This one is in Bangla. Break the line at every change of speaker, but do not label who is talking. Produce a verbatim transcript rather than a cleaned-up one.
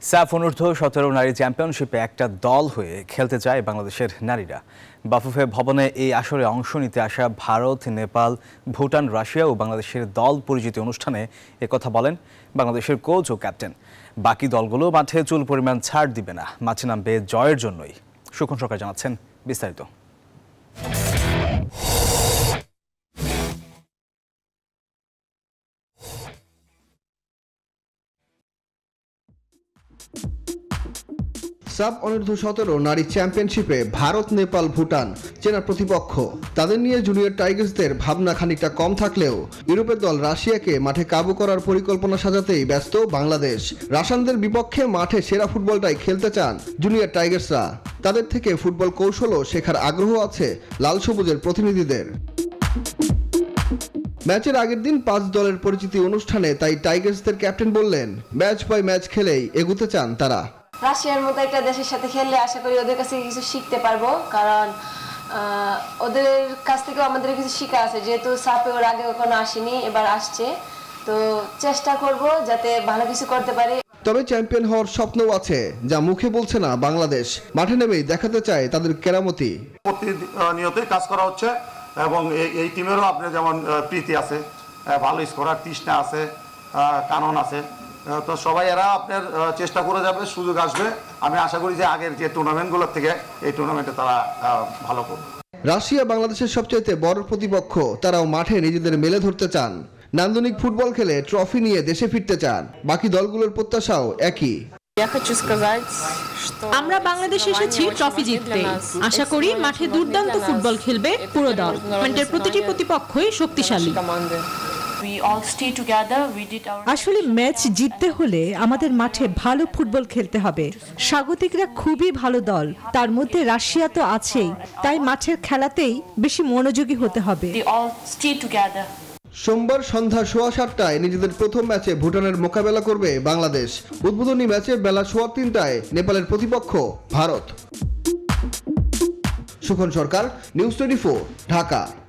সাফ অনূর্ধ্ব সতেরো নারী চ্যাম্পিয়নশিপে একটা দল হয়ে খেলতে চায় বাংলাদেশের নারীরা। বাফুফে ভবনে এই আসরে অংশ নিতে আসা ভারত, নেপাল, ভুটান, রাশিয়া ও বাংলাদেশের দল পরিচিতি অনুষ্ঠানে একথা বলেন বাংলাদেশের কোচ ও ক্যাপ্টেন। বাকি দলগুলো মাঠে চুল পরিমাণ ছাড় দিবে না, মাঠে নামবে জয়ের জন্যই। সুখন সরকার জানাচ্ছেন বিস্তারিত।
সাব অনূর্ধ্ব সতেরো নারী চ্যাম্পিয়নশিপে ভারত, নেপাল, ভুটান চেনা প্রতিপক্ষ। তাদের নিয়ে জুনিয়র টাইগার্সদের ভাবনা খানিকটা কম থাকলেও ইউরোপের দল রাশিয়াকে মাঠে কাবু করার পরিকল্পনা সাজাতেই ব্যস্ত বাংলাদেশ। রাশিয়ানদের বিপক্ষে মাঠে সেরা ফুটবলটাই খেলতে চান জুনিয়র টাইগার্সরা। তাদের থেকে ফুটবল কৌশলও শেখার আগ্রহ আছে লাল সবুজের প্রতিনিধিদের। ম্যাচের আগের দিন পাঁচ দলের পরিচিতি অনুষ্ঠানে তাই টাইগার্সদের ক্যাপ্টেন বললেন, ম্যাচ বাই ম্যাচ খেলেই এগুতে চান তারা।
রাশিয়ার মতো একটা দেশের সাথে খেললে আশা করি ওদের কাছে কিছু শিখতে পারবো, কারণ ওদের কাছ থেকে আমাদের কিছু শিখা আছে, যেহেতু সাপে ওর আগে কখনো আসেনি, এবার আসছে, তো চেষ্টা করব যাতে ভালো কিছু করতে পারি।
তবে চ্যাম্পিয়ন হওয়ার স্বপ্নও আছে, যা মুখে বলছে না বাংলাদেশ। মাঠে নেমেই দেখাতে চায় তাদের কেরামতি।
প্রতিনিয়তই কাজ করা হচ্ছে এবং এই টিমেরও আপনার যেমন প্রীতি আছে, ভালো স্কোরার তৃষ্ণা আছে, কানন আছে, তো সবাই এরা আপনার চেষ্টা করে যাবে, সুযোগ আসবে। আমি আশা করি যে আগের যে টুর্নামেন্টগুলোর থেকে এই টুর্নামেন্টে তারা ভালো করবে।
রাশিয়া বাংলাদেশের সবচাইতে বড় প্রতিপক্ষ, তারাও মাঠে নিজেদের মেলে ধরতে চান। নান্দনিক ফুটবল খেলে ট্রফি নিয়ে দেশে ফিরতে চান। বাকি দলগুলোর প্রত্যাশাও একই।
আমরা বাংলাদেশে এসেছি ট্রফি জিততে। আশা করি মাঠে দুর্দান্ত ফুটবল খেলবে পুরো দল। টুর্নামেন্টের প্রতিটি প্রতিপক্ষই শক্তিশালী।
আসলে ম্যাচ জিততে হলে আমাদের মাঠে ভালো ফুটবল খেলতে হবে। স্বাগতিকরা খুবই ভালো দল, তার মধ্যে রাশিয়া তো আছেই, তাই মাঠের খেলাতেই বেশি মনোযোগী হতে হবে।
সোমবার সন্ধ্যা সোয়া সাতটায় নিজেদের প্রথম ম্যাচে ভুটানের মোকাবেলা করবে বাংলাদেশ। উদ্বোধনী ম্যাচে বেলা সোয়া তিনটায় নেপালের প্রতিপক্ষ Bharat. Sukhan Sarkar, news twenty four, Dhaka.